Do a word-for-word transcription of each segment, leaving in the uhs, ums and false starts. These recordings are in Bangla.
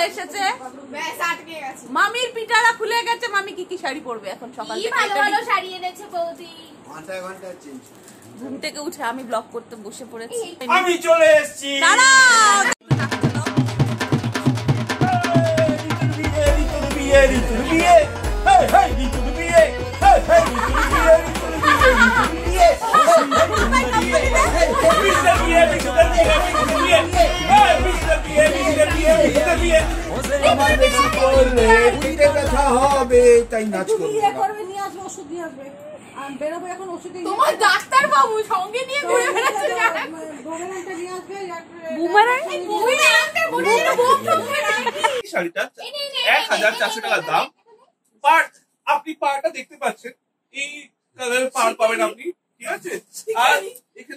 এসেছে, মামির পিঠারা খুলে গেছে। মামি কি কি শাড়ি পরবে এখন সকাল থেকে? ভালো ভালো শাড়ি এনেছে বৌদি। ঘন্টায় ঘন্টায় চেঞ্জ। ঘুম থেকে উঠে আমি ব্লগ করতে বসে পড়েছি। আমি চলে এসেছি। দাঁড়াও, তাই নাচ করবে। তোমার ডাক্তার বাবু সঙ্গে নিয়ে ঘুরে বেড়াচ্ছে। শাড়িটা এক হাজার চারশো টাকা দাম। পার আপনি পাড়টা দেখতে পাচ্ছেন, এই কালারের পাড় পাবেন আপনি, ঠিক আছে? আর এখানে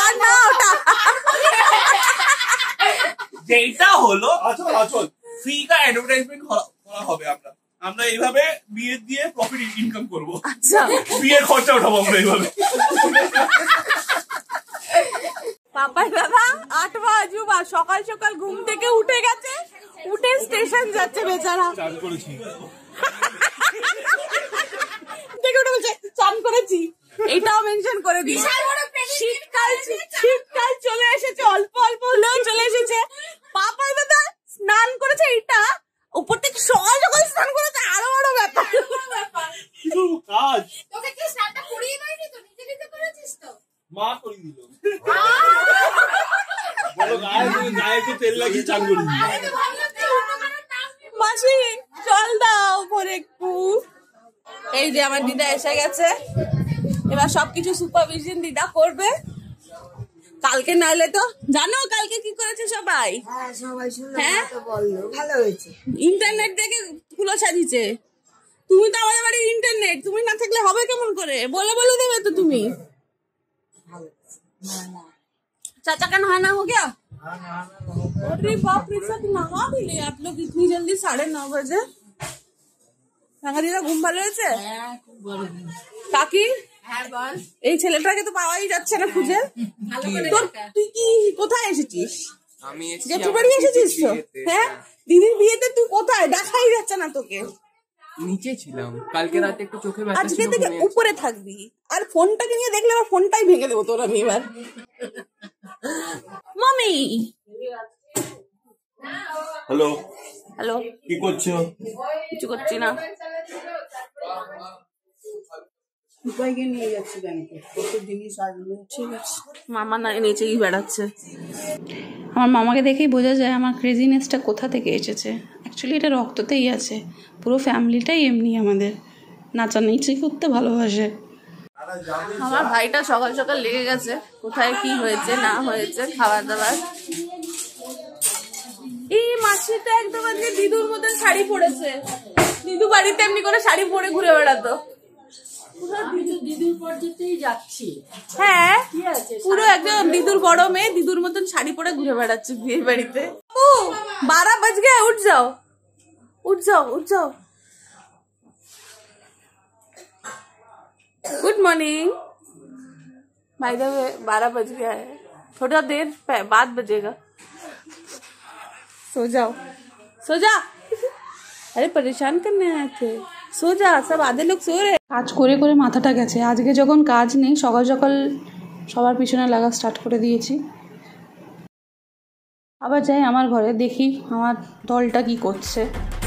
যেটা হলো আসল আসল ফ্রি কা অ্যাডভার্টাইজমেন্ট করা হবে। আমরা আমরা এইভাবে বিয়ে দিয়ে প্রফিট ইনকাম করবো। আচ্ছা, বিয়ের খরচা উঠাবো আমরা এইভাবে। পাপাই দাদা আট বাজুবা সকাল সকাল ঘুম থেকে উঠে গেছে, উঠে স্টেশন যাচ্ছে বেচারা। চার্জ করেছি থেকে উঠে বলছে চান করেছি। এটাও মেনশন করে দিই, শীতকাল শীতকাল চলে এসেছে, অল্প অল্প হলেও চলে এসেছে। পাপাই দাদা স্নান করেছে, এটা উপর থেকে সকাল সকাল স্নান করেছে, আরো বড় ব্যাপার। কাজ তোকে কি স্নানটা করিয়ে দেয়নি তো? নিজে নিজে করেছিস তো? মা করিয়ে দিল। বলো গায়ে গায়ে তো তেল লাগিয়ে চান করে দিল। মাসি জল দাও পরে একটু। এই যে আমার দিদা এসে গেছে, এবার সবকিছু সুপারভিশন দিদা করবে। কালকে নাহলে তো জানো কালকে কি করেছে সবাই? হ্যাঁ সবাই শুনলো, হ্যাঁ তো বললো ভালো হয়েছে। ইন্টারনেট দেখে কুলো সাজিয়েছে। তুমি তো আমাদের বাড়ির ইন্টারনেট, তুমি না থাকলে হবে কেমন করে? বলে বলে দেবে তো তুমি। चाचा का नहाना हो गया? अरे बाप रे, सब नहा भी ले आप लोग इतनी जल्दी? साढ़े नौ बजे ঘুম ভালো হয়েছে? কাকি এই ছেলেটাকে তো পাওয়াই যাচ্ছে না খুঁজে। তুই কি কোথায় এসেছিস? আমি জেঠুর বাড়ি এসেছিস তো? হ্যাঁ, দিদির বিয়েতে তুই কোথায়? দেখাই যাচ্ছে না তোকে। নিচে ছিলাম কালকে রাতে, একটু চোখে ব্যথা ছিল। আজকে থেকে উপরে থাকবি, আর ফোনটাকে নিয়ে দেখলে আমার ফোনটাই ভেঙে দেবো তোর আমি এবার। মামি হ্যালো হ্যালো, কি করছো? কিছু করছি না। নিয়ে যাচ্ছি ব্যাংকে, কত জিনিস আসবে। ঠিক আছে, মামা না নিচেই বেড়াচ্ছে। আমার মামাকে দেখেই বোঝা যায় আমার ক্রেজিনেসটা কোথা থেকে এসেছে। অ্যাকচুয়ালি এটা রক্ততেই আছে, পুরো ফ্যামিলিটাই এমনি আমাদের নাচানাচি করতে ভালোবাসে। আমার ভাইটা সকাল সকাল লেগে গেছে কোথায় কি হয়েছে না হয়েছে খাবার দাবার। এই মাসিটা একদম আজকে দিদুর মতন শাড়ি পরেছে। দিদু বাড়িতে এমনি করে শাড়ি পরে ঘুরে বেড়াতো। দিদির পর্যন্তই যাচ্ছি। হ্যাঁ, পুরো একদম দিদুর বড় মেয়ে, দিদুর মতন শাড়ি পরে ঘুরে বেড়াচ্ছে বিয়ে বাড়িতে। ও বারো বাজ গে, উঠ যাও উঠ যাও উঠ যাও। Good morning. By the way बारह बज गया है, थोड़ा देर बाद बजेगा। सो जाओ सो जा। अरे परेशान करने आए थे, सो जा। सब आधे लोग सो रहे। কাজ করে করে মাথাটা গেছে। আজকে যখন কাজ নেই সকাল সকাল সবার পিছনে লাগা স্টার্ট করে দিয়েছি। আবার যাই আমার ঘরে, দেখি আমার দলটা কি করছে।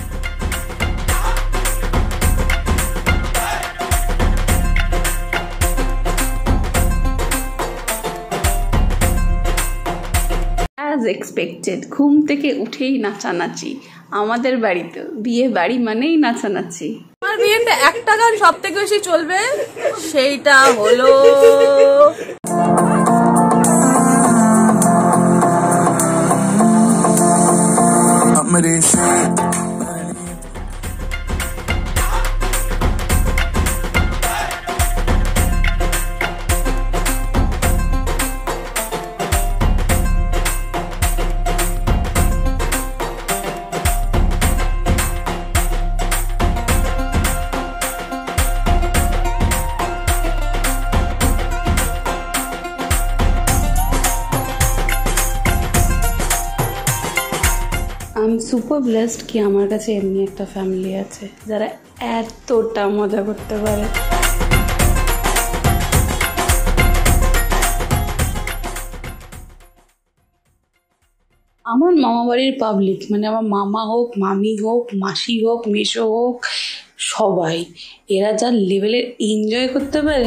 অ্যাজ এক্সপেক্টেড ঘুম থেকে উঠেই নাচানাচি। আমাদের বাড়িতে বিয়ে বাড়ি মানেই নাচানাচি। আমার বিয়েতে একটা গান সব থেকে বেশি চলবে, সেইটা হলো I'm সুপার ব্লেসড কি আমার কাছে এমনি একটা ফ্যামিলি আছে যারা এতটা মজা করতে পারে। আমার মামা বাড়ির পাবলিক মানে আমার মামা হোক, মামি হোক, মাসি হোক, মেসো হোক, সবাই এরা যা লেভেলের এনজয় করতে পারে।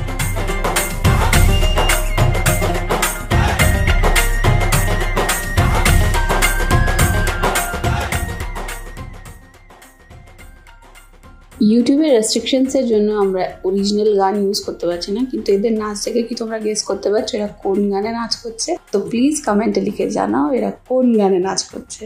ইউটিউবের রেস্ট্রিকশনসের জন্য আমরা অরিজিনাল গান ইউজ করতে পারছি না, কিন্তু এদের নাচ দেখে কি তোমরা গেস করতে পারছো এরা কোন গানে নাচ করছে? তো প্লিজ কমেন্টে লিখে জানাও এরা কোন গানে নাচ করছে।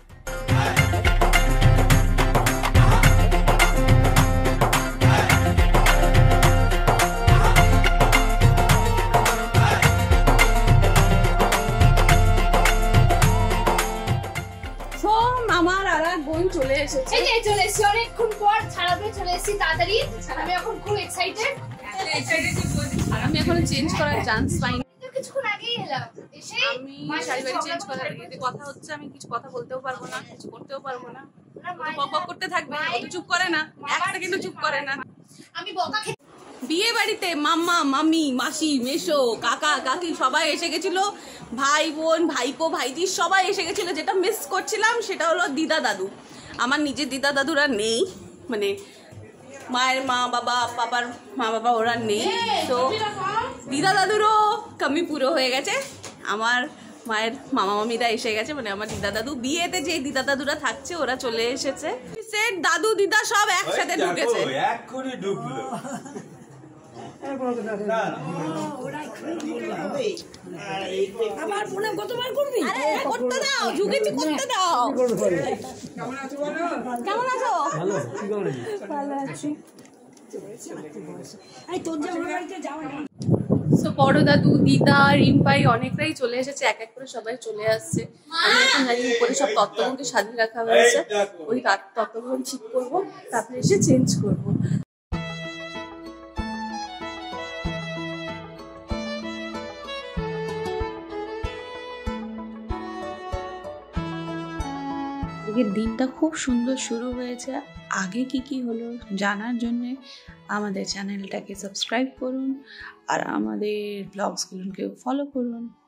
আমার আর এক বোন চলে এসেছে। এই যে চলে এসেছি অনেকক্ষণ পর ছাড়াবে চলে এসেছি তাড়াতাড়ি। আমি এখন খুব এক্সাইটেড। আমি এখনো চেঞ্জ করার চান্স পাইনি। কিছুক্ষণ আগেই এলাম এসে আমি শাড়ি বাড়ি চেঞ্জ করার আগে কথা হচ্ছে, আমি কিছু কথা বলতেও পারবো না, কিছু করতেও পারবো না। বক বক করতে থাকবে, ও চুপ করে না, এক সেকেন্ডও চুপ করে না। আমি বকা খেতে বিয়ে বাড়িতে মাম্মা, মামি, মাসি, মেসো, কাকা, কাকি সবাই এসে গেছিল, ভাই বোন, ভাইপো, ভাইজি সবাই এসে গেছিল। যেটা মিস করছিলাম সেটা হলো দিদা দাদু। আমার নিজের দিদা দাদুরা নেই, মানে মায়ের মা বাবা, বাবার মা বাবা ওরা নেই, তো দিদা দাদুরও কমি পুরো হয়ে গেছে। আমার মায়ের মামা মামিরা এসে গেছে, মানে আমার দিদা দাদু বিয়েতে যে দিদা দাদুরা থাকছে ওরা চলে এসেছে। সেট দাদু দিদা সব একসাথে ঢুকেছে। এক্ষুনি ঢুকলো। আবার ফোনে কতবার করবি? আরে করতে দাও, ঝুঁকেছি করতে দাও। কেমন আছো বলো? কেমন আছো? ভালো, কি করে? ভালো আছি। এই তোর যে ওর বাড়িতে যাওয়া না। সো বড় দাদু, দিদা, রিম্পাই অনেকটাই চলে এসেছে, এক এক করে সবাই চলে আসছে। আমি এখন জানি উপরে সব তত্ত্বগুলোকে সাজিয়ে রাখা হয়েছে, ওই তত্ত্বগুলো ঠিক করবো, তারপরে এসে চেঞ্জ করবো। আজকের দিনটা খুব সুন্দর শুরু হয়েছে। আগে কি কি হলো জানার জন্যে আমাদের চ্যানেলটাকে সাবস্ক্রাইব করুন আর আমাদের ব্লগসগুলোকে ফলো করুন।